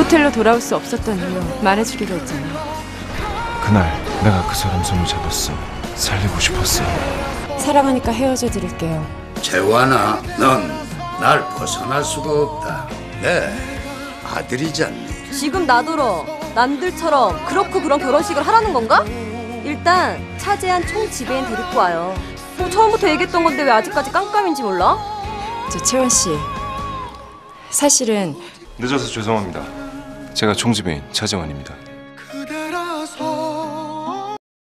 호텔로 돌아올 수 없었던 이유 말해주기로 했잖아. 그날 내가 그 사람 손을 잡았어. 살리고 싶었어. 사랑하니까 헤어져 드릴게요. 재환아, 넌 날 벗어날 수가 없다. 내 아들이잖니. 지금 나더러 남들처럼 그렇고 그런 결혼식을 하라는 건가? 일단 차재한 총 지배인 데리고 와요. 뭐 처음부터 얘기했던 건데 왜 아직까지 깜깜인지 몰라? 저 채원 씨, 사실은 늦어서 죄송합니다. 제가 총지배인 차재환입니다.